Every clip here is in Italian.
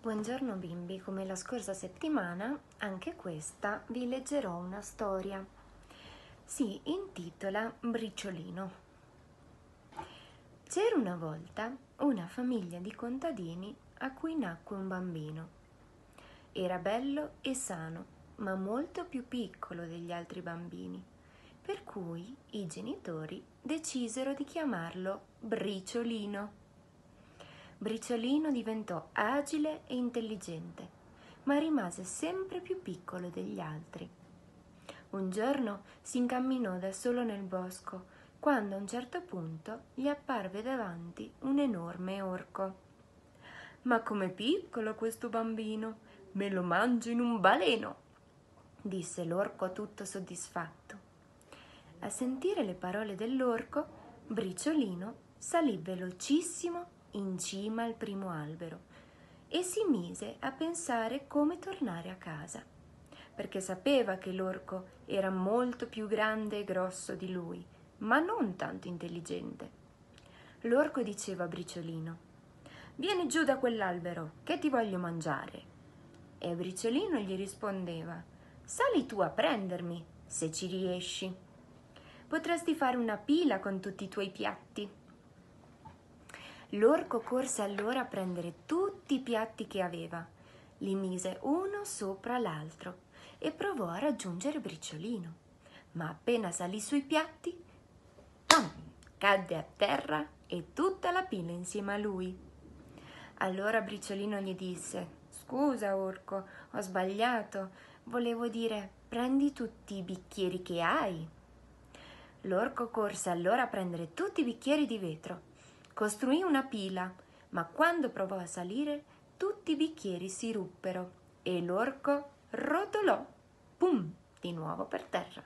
Buongiorno bimbi, come la scorsa settimana, anche questa vi leggerò una storia. Si intitola Briciolino. C'era una volta una famiglia di contadini a cui nacque un bambino. Era bello e sano, ma molto più piccolo degli altri bambini, per cui i genitori decisero di chiamarlo Briciolino. Briciolino diventò agile e intelligente, ma rimase sempre più piccolo degli altri. Un giorno si incamminò da solo nel bosco, quando a un certo punto gli apparve davanti un enorme orco. «Ma com'è piccolo questo bambino! Me lo mangio in un baleno!» disse l'orco tutto soddisfatto. A sentire le parole dell'orco, Briciolino salì velocissimo in cima al primo albero e si mise a pensare come tornare a casa, perché sapeva che l'orco era molto più grande e grosso di lui, ma non tanto intelligente. L'orco diceva a Briciolino: «Vieni giù da quell'albero, che ti voglio mangiare!» E Briciolino gli rispondeva: «Sali tu a prendermi, se ci riesci. Potresti fare una pila con tutti i tuoi piatti». L'orco corse allora a prendere tutti i piatti che aveva, li mise uno sopra l'altro e provò a raggiungere Briciolino. Ma appena salì sui piatti, ¡pam!, cadde a terra e tutta la pila insieme a lui. Allora Briciolino gli disse: «Scusa, orco, ho sbagliato. Volevo dire, prendi tutti i bicchieri che hai». L'orco corse allora a prendere tutti i bicchieri di vetro. Costruì una pila, ma quando provò a salire, tutti i bicchieri si ruppero e l'orco rotolò, pum, di nuovo per terra.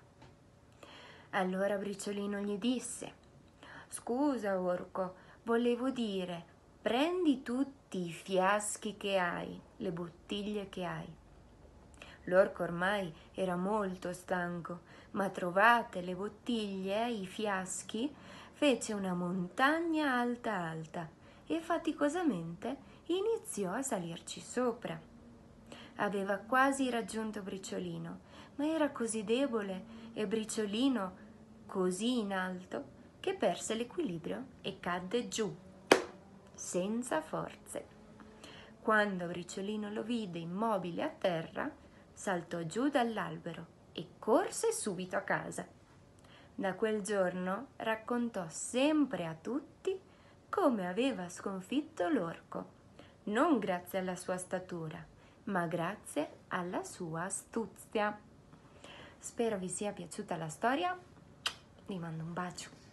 Allora Briciolino gli disse: «Scusa, orco, volevo dire, prendi tutti i fiaschi che hai, le bottiglie che hai». L'orco ormai era molto stanco, ma trovate le bottiglie e i fiaschi, fece una montagna alta alta e faticosamente iniziò a salirci sopra. Aveva quasi raggiunto Briciolino, ma era così debole e Briciolino così in alto che perse l'equilibrio e cadde giù, senza forze. Quando Briciolino lo vide immobile a terra, saltò giù dall'albero e corse subito a casa. Da quel giorno raccontò sempre a tutti come aveva sconfitto l'orco, non grazie alla sua statura, ma grazie alla sua astuzia. Spero vi sia piaciuta la storia. Vi mando un bacio.